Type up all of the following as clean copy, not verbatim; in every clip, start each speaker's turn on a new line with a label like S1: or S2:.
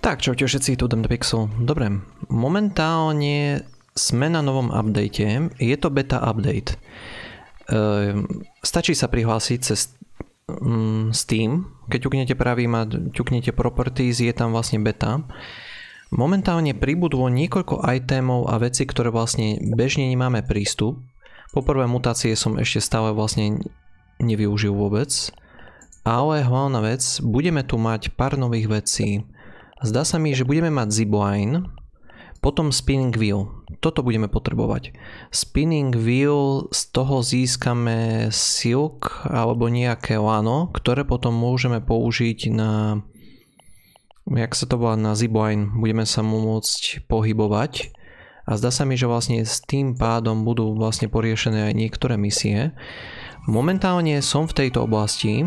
S1: Tak, čaute všetci, tu Pixel. Dobre, momentálne sme na novom update. Je to beta update. Stačí sa prihlásiť cez Steam. Keď ťuknete pravým a ťuknete Properties, je tam vlastne beta. Momentálne pribudlo niekoľko itemov a veci, ktoré vlastne bežne nemáme prístup. Poprvé mutácie som ešte stále vlastne nevyužil vôbec. Ale hlavná vec, budeme tu mať pár nových vecí. Zdá sa mi, že budeme mať zipline, potom spinning wheel. Toto budeme potrebovať. Spinning wheel, z toho získame silk alebo nejaké lano, ktoré potom môžeme použiť na, jak sa to volá, na zipline. Budeme sa môcť pohybovať. A zdá sa mi, že vlastne s tým pádom budú vlastne poriešené aj niektoré misie. Momentálne som v tejto oblasti.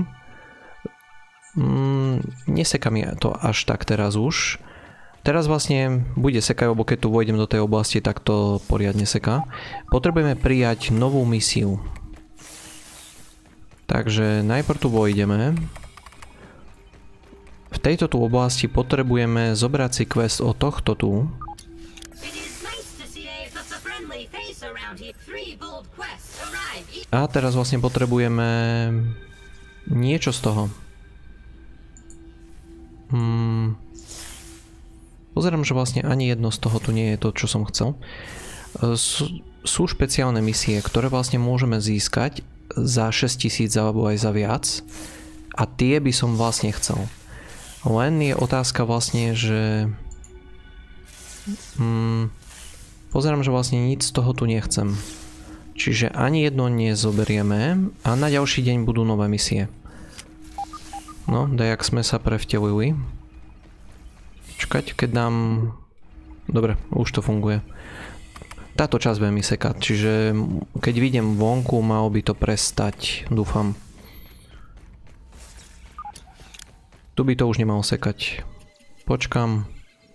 S1: Neseka mi to až tak teraz už. Teraz vlastne bude sekať, lebo keď tu vojdem do tej oblasti, tak to poriadne seká. Potrebujeme prijať novú misiu. Takže najprv tu vojdeme. V tejto tu oblasti potrebujeme zobrať si quest od tohto tu. A teraz vlastne potrebujeme niečo z toho. Pozerám, že vlastne ani jedno z toho tu nie je to, čo som chcel. Sú špeciálne misie, ktoré vlastne môžeme získať za 6000 alebo aj za viac. A tie by som vlastne chcel. Len je otázka vlastne, že... Pozerám, že vlastne nič z toho tu nechcem. Čiže ani jedno nezoberieme a na ďalší deň budú nové misie. No, dajak sme sa prevtelili. Čakať, keď dám... Dobre, už to funguje. Táto časť bude mi sekať, čiže keď vidím vonku, malo by to prestať, dúfam. Tu by to už nemalo sekať. Počkam.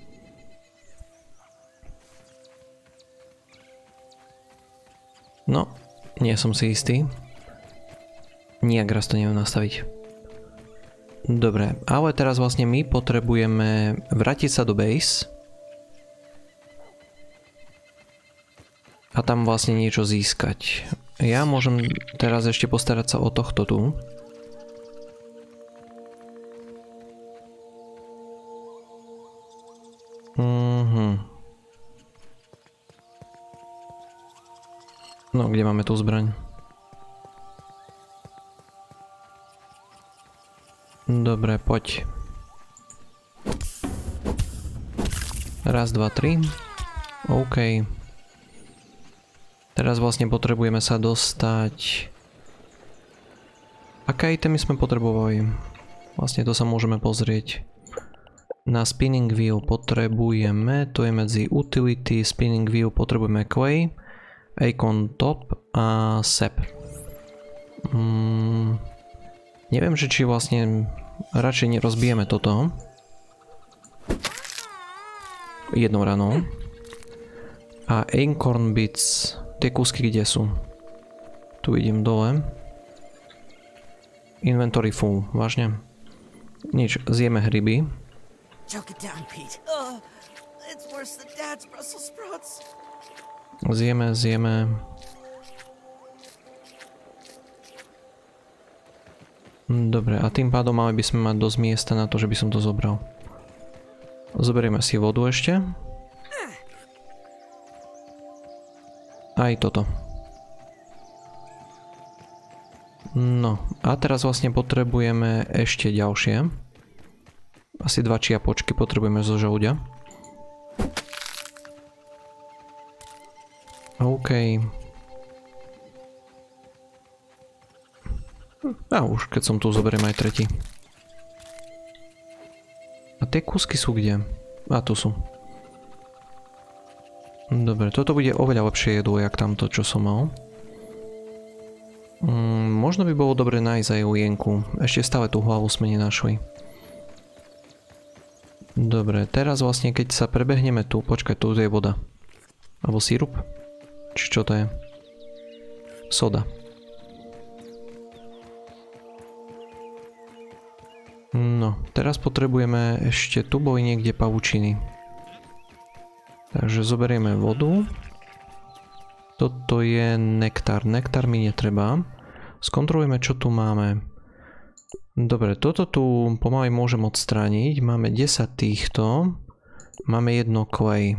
S1: No, nie som si istý. Nijak raz to neviem nastaviť. Dobre, ale teraz vlastne my potrebujeme vrátiť sa do base a tam vlastne niečo získať. Ja môžem teraz ešte postarať sa o tohto tu. No, kde máme tú zbraň? Dobre, poď. Raz, dva, tri. OK. Teraz vlastne potrebujeme sa dostať... Aké itemy sme potrebovali? Vlastne to sa môžeme pozrieť. Na spinning wheel potrebujeme, to je medzi utility, spinning wheel potrebujeme clay, acorn top a sap. Neviem, že či vlastne radšej nerozbijeme toto. Jednou ranou. A acorn bits, tie kúsky kde sú? Tu vidím dole. Inventory full, vážne. Nič, zjeme hryby. Zjeme. Dobre, a tým pádom mali by sme mať dosť miesta na to, že by som to zobral. Zoberieme si vodu ešte. Aj toto. No, a teraz vlastne potrebujeme ešte ďalšie. Asi 2 čiapočky potrebujeme zo žalúďa. OK. A už, keď som tu, zoberiem aj tretí. A tie kúsky sú kde? A tu sú. Dobre, toto bude oveľa lepšie jedlo, jak tamto, čo som mal. Možno by bolo dobre nájsť aj lienku. Ešte stále tú hlavu sme nenašli. Dobre, teraz vlastne, keď sa prebehneme tu, počkaj, tu je voda. Alebo sírup? Či čo to je? Soda. No, teraz potrebujeme ešte, tu boli niekde pavučiny. Takže zoberieme vodu. Toto je nektár. Nektár mi netreba. Skontrolujeme, čo tu máme. Dobre, toto tu pomaly môžem odstrániť. Máme 10 týchto. Máme jedno clay.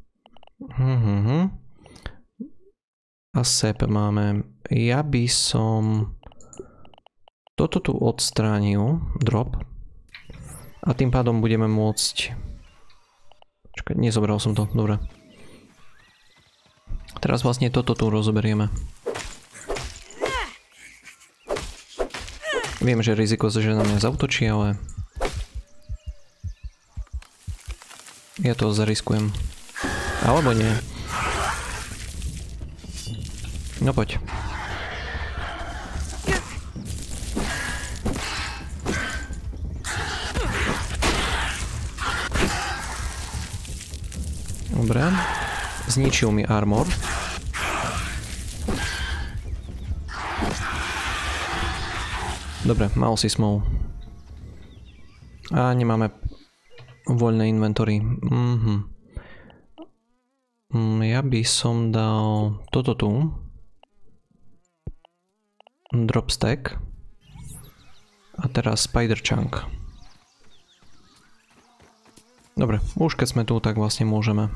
S1: A sep máme. Ja by som toto tu odstránil. Drop. A tým pádom budeme môcť... Čakaj, nezobral som to. Dobre. Teraz vlastne toto tu rozoberieme. Viem, že riziko, že na mňa zautočí, ale... Ja to zariskujem. Alebo nie. No poď. Dobre. Zničil mi armor. Dobre, mal si smol. A nemáme voľné inventory. Ja by som dal toto tu. Drop stack. A teraz spider chunk. Dobre, už keď sme tu, tak vlastne môžeme.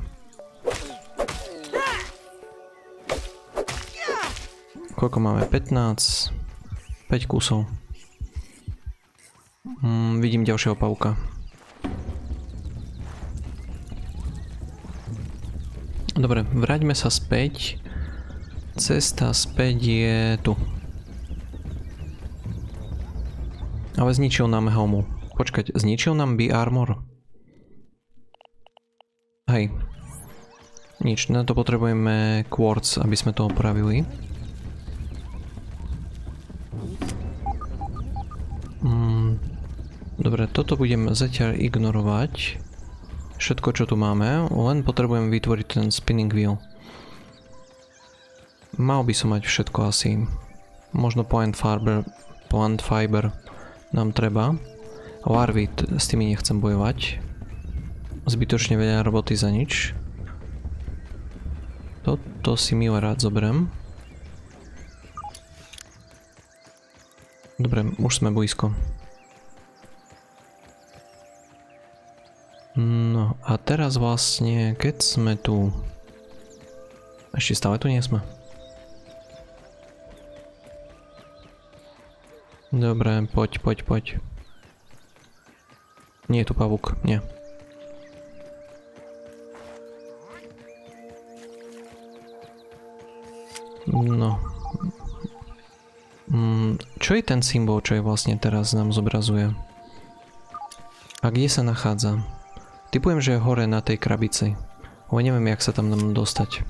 S1: Koľko máme? 15. 5 kusov. Vidím ďalšieho pavúka. Dobre, vráťme sa späť. Cesta späť je tu. Ale zničil nám helmu. Počkať, zničil nám B-armor? Hej. Nič, na to potrebujeme quartz, aby sme to opravili. Dobre, toto budem zatiaľ ignorovať. Všetko, čo tu máme, len potrebujem vytvoriť ten spinning wheel. Mal by som mať všetko asi. Možno plant fiber nám treba. Larvy, s tými nechcem bojovať. Zbytočne veľa roboty za nič. Toto si milé rád zoberiem. Dobre, už sme blízko. No a teraz vlastne, keď sme tu... Ešte stále tu nie sme. Dobre, poď. Nie je tu pavúk, nie. No. Čo je ten symbol, čo je vlastne teraz nám zobrazuje? A kde sa nachádza? Typujem, že je hore na tej krabici. Ale neviem, jak sa tam dám dostať.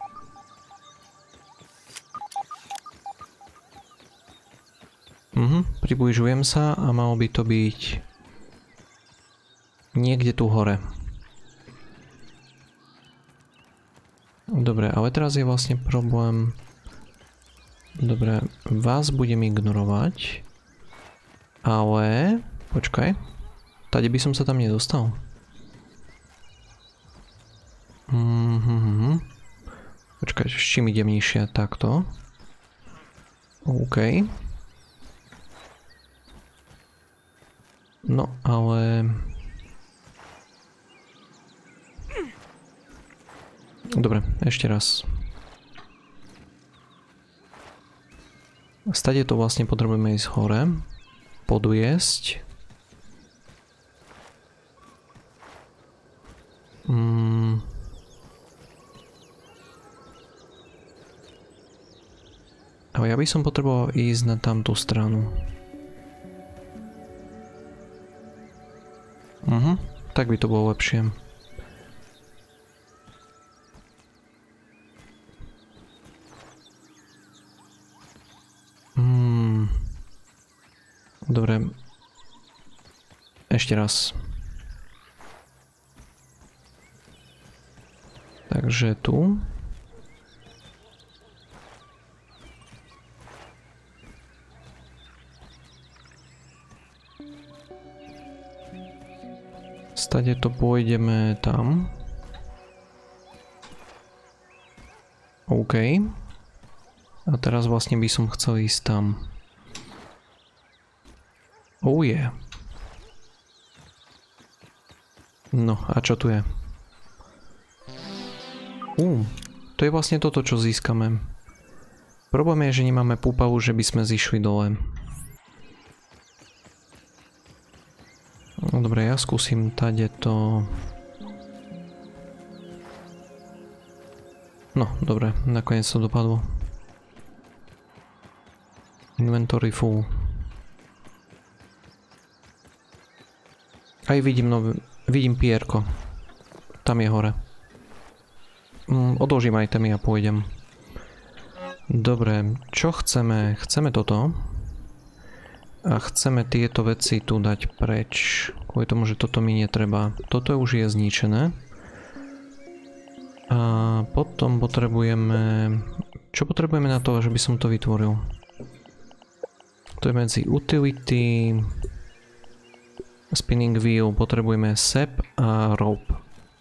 S1: Približujem sa a malo by to byť niekde tu hore. Dobre, ale teraz je vlastne problém. Dobre, vás budem ignorovať. Ale... Počkaj. Tady by som sa tam nedostal. Počkaj, s čím idem nižšie? Takto. OK. No, ale... Dobre, ešte raz. Stade to vlastne potrebujeme ísť hore. Podviesť. Ale ja by som potreboval ísť na tamtú stranu. Tak by to bolo lepšie. Dobre. Ešte raz. Takže tu. Tade to pôjdeme tam. OK. A teraz vlastne by som chcel ísť tam. Oh yeah. No a čo tu je? To je vlastne toto, čo získame. Problém je, že nemáme púpavu, že by sme zišli dole. No dobre, ja skúsim tade to... No, dobre, nakoniec to dopadlo. Inventory full. Aj vidím, vidím pierko. Tam je hore. Odložím itemy a pôjdem. Dobre, čo chceme? Chceme toto. A chceme tieto veci tu dať preč. Kvôli tomu, že toto mi netreba. Toto už je zničené. A potom potrebujeme... Čo potrebujeme na to, že by som to vytvoril? To je medzi utility... Spinning wheel. Potrebujeme sap a rope.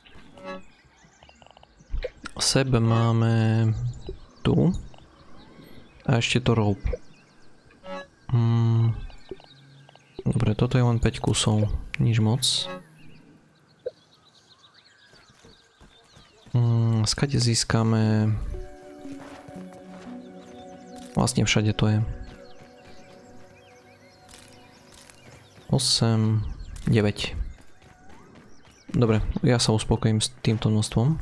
S1: Sap máme... tu. A ešte to rope. Dobre, toto je len 5 kusov. Nič moc. Skade získame... Vlastne všade to je. 8, 9. Dobre, ja sa uspokojím s týmto množstvom.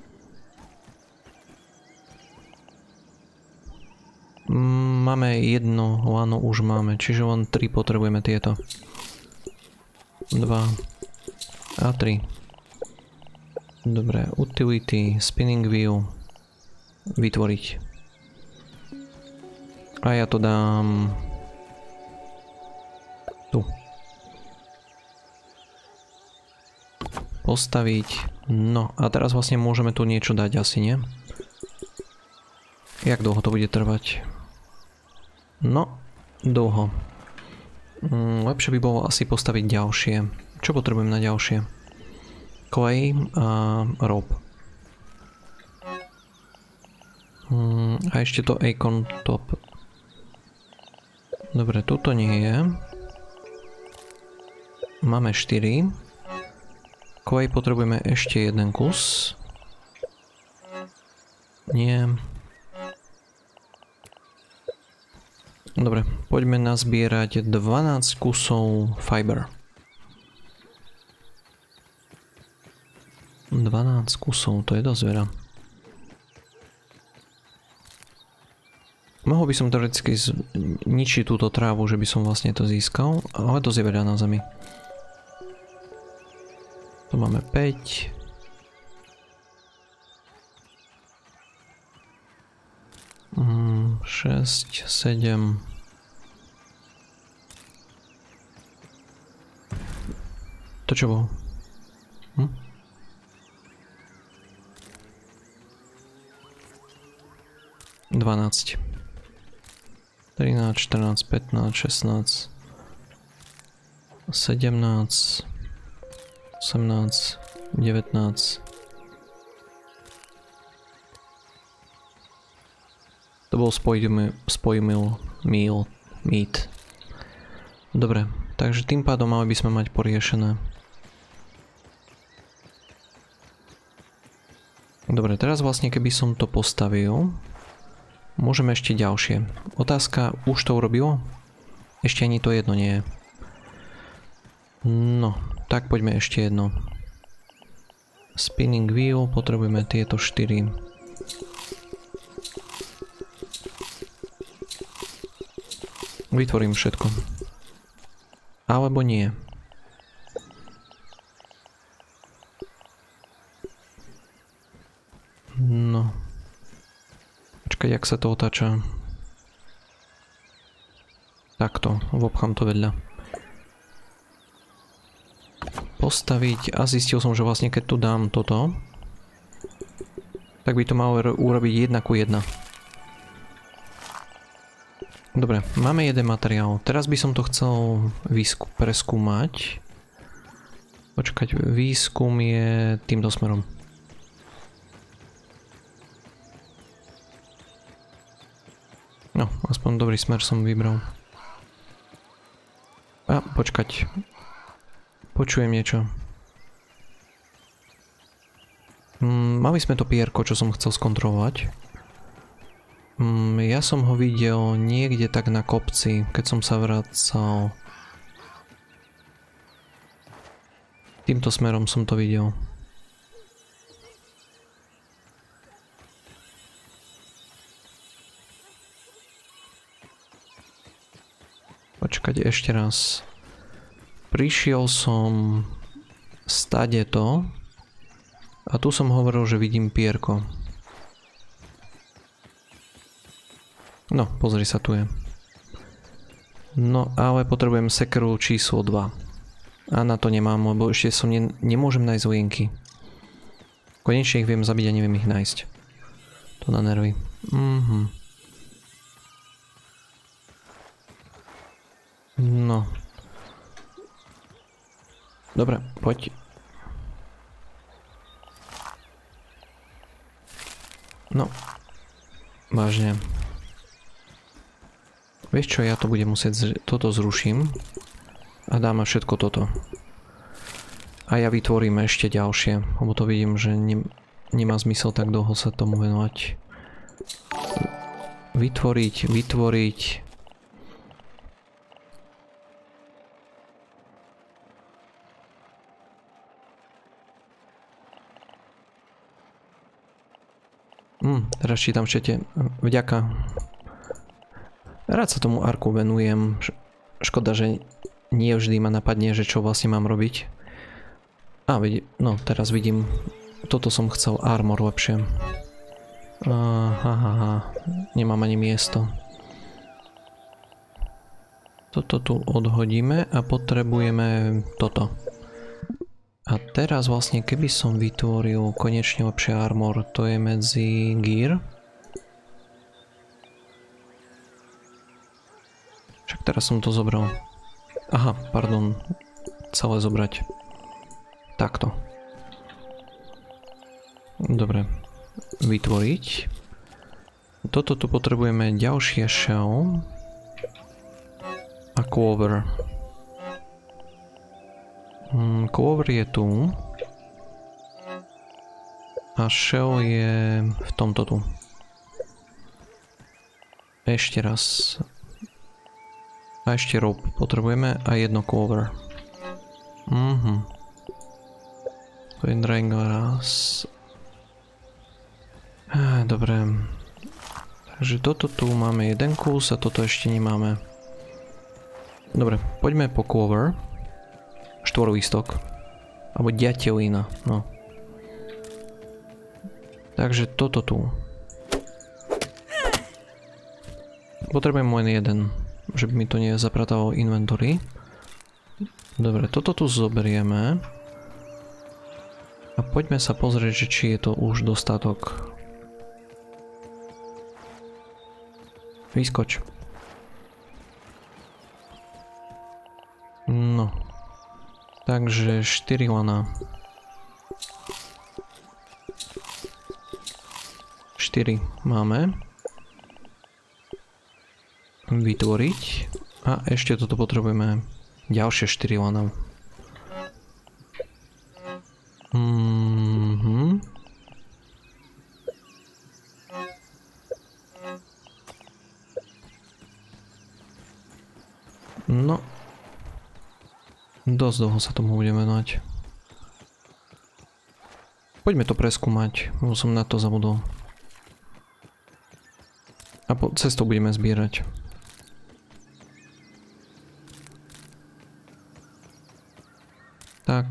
S1: Máme jedno lano, už máme, čiže len 3 potrebujeme tieto. 2 a 3. Dobre, utility, spinning wheel, vytvoriť. A ja to dám tu. Postaviť. No a teraz vlastne môžeme tu niečo dať asi, nie? Jak dlho to bude trvať? No, dlho. Lepšie by bolo asi postaviť ďalšie. Čo potrebujem na ďalšie? Clay a rope. A ešte to acorn top. Dobre, tuto nie je. Máme 4. Clay potrebujeme ešte jeden kus. Nie. Dobre, poďme nazbierať 12 kusov fiber. 12 kusov, to je dosť veľa. Mohol by som teoreticky zničiť túto trávu, že by som vlastne to získal, ale dosť je veľa na zemi. Tu máme 5. Šesť, 7. To čo bolo? 12. 13, 14, 15, 16, 17, 18, 19. To bol spojmil meat. Dobre, takže tým pádom mali by sme mať poriešené. Dobre, teraz vlastne keby som to postavil, môžeme ešte ďalšie. Otázka, už to urobilo? Ešte ani to jedno nie je. No, tak poďme ešte jedno. Spinning wheel, potrebujeme tieto 4. Vytvorím všetko. Alebo nie. No. Počkaj, jak sa to otáča. Takto, vopchám to vedľa. Postaviť a zistil som, že vlastne keď tu dám toto, tak by to malo urobiť 1:1. Dobre, máme jeden materiál. Teraz by som to chcel preskúmať. Počkať, výskum je týmto smerom. No, aspoň dobrý smer som vybral. A, počkať. Počujem niečo. Mali sme to pierko, čo som chcel skontrolovať. Ja som ho videl niekde tak na kopci, keď som sa vracal. Týmto smerom som to videl. Počkať ešte raz. Prišiel som stade to a tu som hovoril, že vidím pierko. No, pozri sa, tu je. No, ale potrebujem sekeru číslo 2. A na to nemám, lebo ešte som nemôžem nájsť lienky. Konečne ich viem zabiť a neviem ich nájsť. To na nervy. No. Dobre, poď. No. Vážne. Vieš čo, ja to budem musieť... Toto zruším. A dáme všetko toto. A ja vytvorím ešte ďalšie. Lebo to vidím, že nemá zmysel tak dlho sa tomu venovať. Vytvoriť... Teraz čítam v čete. Vďaka. Rád sa tomu arku venujem. Škoda, že nie vždy ma napadne, že čo vlastne mám robiť. No teraz vidím. Toto som chcel, armor lepšie. Nemám ani miesto. Toto tu odhodíme a potrebujeme toto. A teraz vlastne, keby som vytvoril konečne lepšie armor, to je medzi gear. Však teraz som to zobral. Aha, pardon. Celé zobrať. Takto. Dobre. Vytvoriť. Toto tu potrebujeme ďalšie shell. A clover. Clover je tu. A shell je v tomto tu. Ešte raz. A ešte rope potrebujeme a jedno clover. To je dragongrass. Dobre. Takže toto tu máme jeden kus a toto ešte nemáme. Dobre, poďme po clover. Štvorovýstok. Alebo ďatelina, no. Takže toto tu. Potrebujem len jeden, že by mi to nezapratalo inventory. Dobre, toto tu zoberieme. A poďme sa pozrieť, že či je to už dostatok. Vyskoč. No. Takže 4 lana. 4 máme. Vytvoriť. A ešte toto potrebujeme ďalšie 4 lana. No. Dosť dlho sa tomu budeme venovať. Poďme to preskúmať, lebo som na to zabudol. A po cestou budeme zbierať. Tak.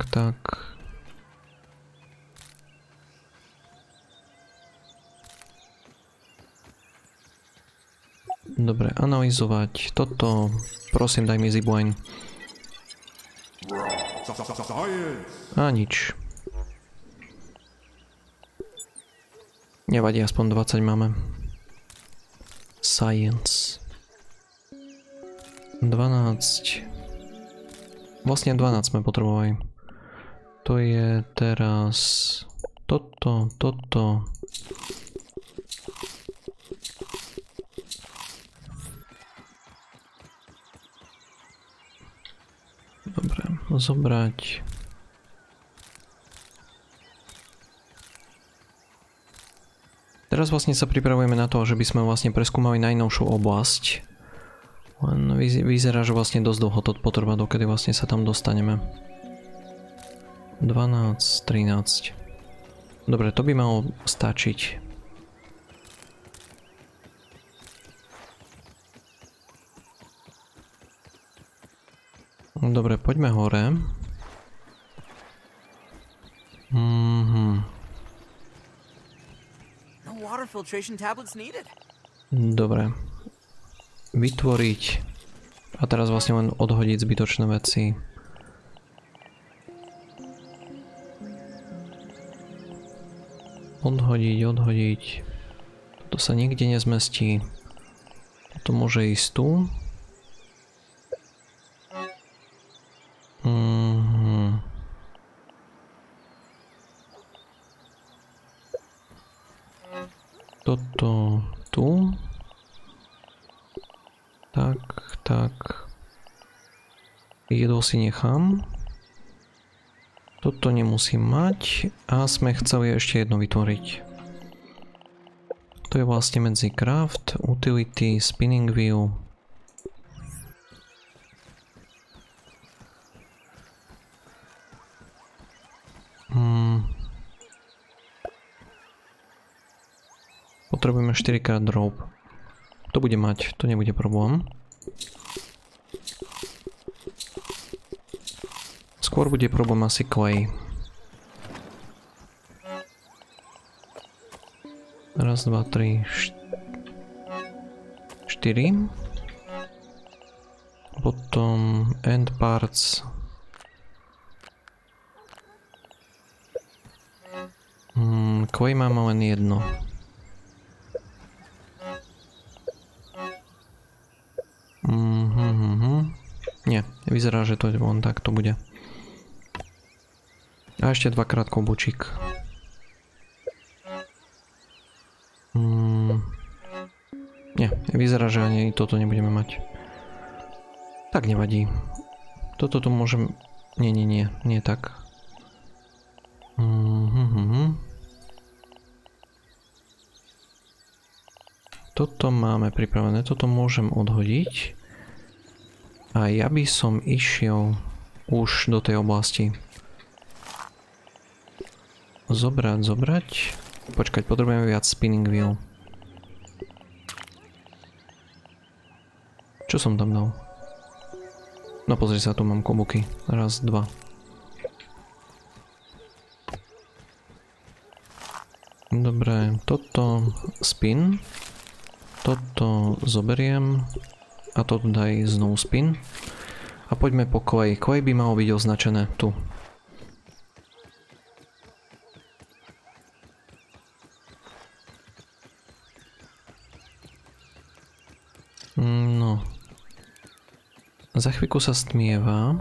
S1: Dobre, analyzovať toto. Prosím, daj mi zipline. A nič. Nevadí, aspoň 20 máme. Science. 12. Vlastne 12 sme potrebovali. To je teraz toto. Dobre, zobrať. Teraz vlastne sa pripravujeme na to, že by sme vlastne preskúmali najnovšiu oblasť. Len vyzerá, že vlastne dosť dlho to potrvá, dokedy vlastne sa tam dostaneme. 12, 13. Dobre, to by malo stačiť. Dobre, poďme hore. Dobre. Vytvoriť. A teraz vlastne len odhodiť zbytočné veci. Odhodiť. Toto sa nikde nezmestí. Toto môže ísť tu. Toto tu. Tak. Jedlo si nechám. Toto nemusím mať. A sme chceli ešte jedno vytvoriť. To je vlastne medzi craft, utility, spinning wheel. Potrebujeme 4x drop. To bude mať, to nebude problém. Skôr bude problém asi clay. Raz, dva, tri, 4. Potom end parts. Clay máme len jedno. Nie, vyzerá, že to len tak to bude. A ešte dvakrát klobučík. Nie, vyzerá, že ani toto nebudeme mať. Tak nevadí. Toto tu môžem... Nie tak. Toto máme pripravené, toto môžem odhodiť. A ja by som išiel už do tej oblasti. Zobrať. Počkať, potrebujeme viac spinning wheel. Čo som tam dal? No pozri sa, tu mám kobuky. Raz, dva. Dobre, toto spin. Toto zoberiem. A toto daj znovu spin. A poďme po clay. Clay by malo byť označené tu. No. Za chvíľku sa stmieva.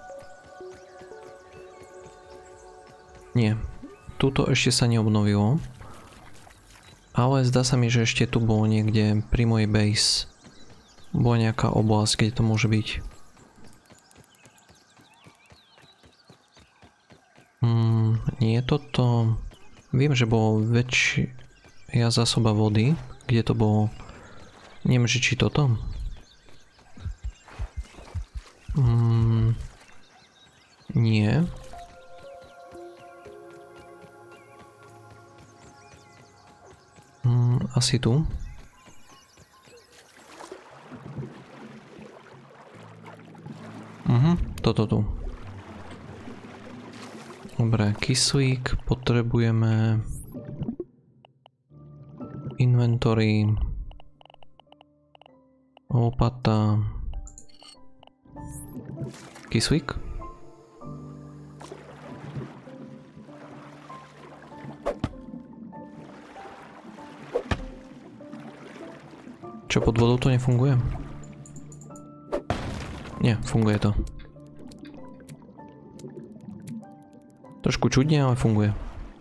S1: Nie. Tuto ešte sa neobnovilo. Ale zdá sa mi, že ešte tu bolo niekde pri mojej base. Bola nejaká oblasť, kde to môže byť. Nie toto... Viem, že bolo väčšia zásoba vody. Kde to bolo? Neviem, že či toto? Nie. Asi tu. Toto tu. Dobre, kyslík potrebujeme. Inventory. Lopata. Kyslík. Čo, pod vodou to nefunguje? Nie, funguje to. Trošku čudne, ale funguje.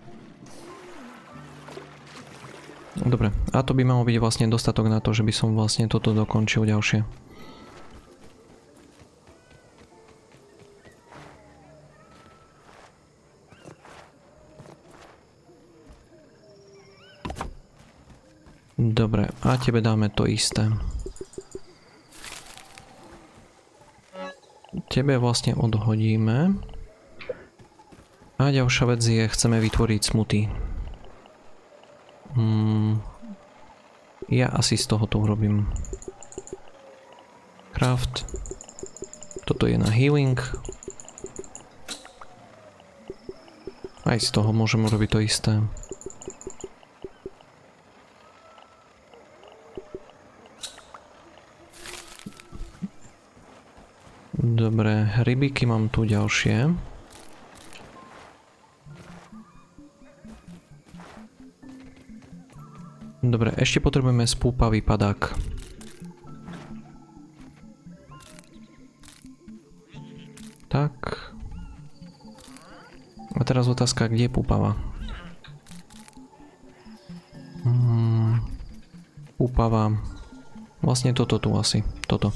S1: Dobre, a to by malo byť vlastne dostatok na to, že by som vlastne toto dokončil ďalšie. Dobre, a tebe dáme to isté. Tebe vlastne odhodíme. A ďalšia vec je, chceme vytvoriť smoothie. Ja asi z tohoto urobím. Craft. Toto je na healing. Aj z toho môžem urobiť to isté. Dobre, rybiky mám tu ďalšie. Dobre, ešte potrebujeme spúpavý padák. Tak. A teraz otázka, kde je púpava? Púpava. Vlastne toto tu asi. Toto.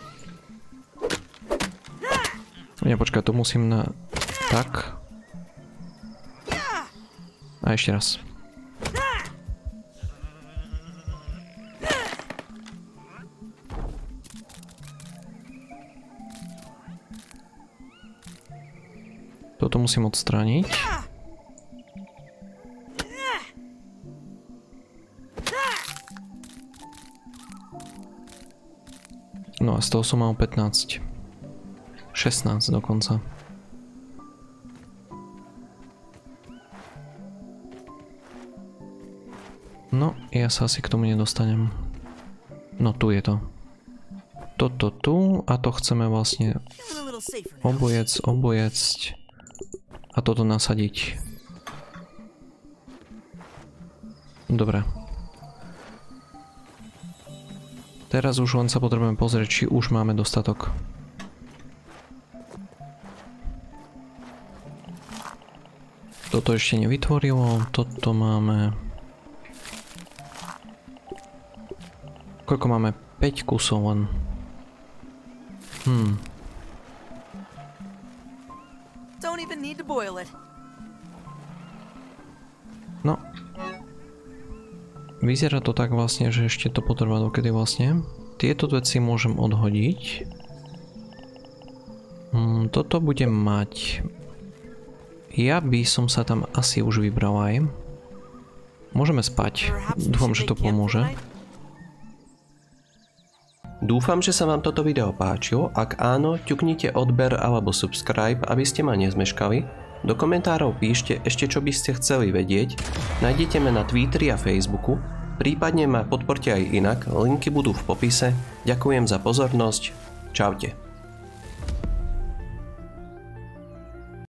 S1: Ja počkaj, to musím na... Tak. A ešte raz. Toto musím odstrániť. No a z toho som mal 15. 16 dokonca. No, ja sa asi k tomu nedostanem. No, tu je to. Toto tu a to chceme vlastne obojecť a toto nasadiť. Dobre. Teraz už len sa potrebujeme pozrieť, či už máme dostatok. Toto ešte nevytvorilo, toto máme... Koľko máme? 5 kusov len. No. Vyzerá to tak vlastne, že ešte to potrvá dokedy vlastne. Tieto veci môžem odhodiť. Toto budem mať. Ja by som sa tam asi už vybral aj. Môžeme spať. Dúfam, že to pomôže.
S2: Dúfam, že sa vám toto video páčilo. Ak áno, ťuknite odber alebo subscribe, aby ste ma nezmeškali. Do komentárov píšte ešte, čo by ste chceli vedieť. Nájdete ma na Twitteri a Facebooku. Prípadne ma podporte aj inak, linky budú v popise. Ďakujem za pozornosť. Čaute.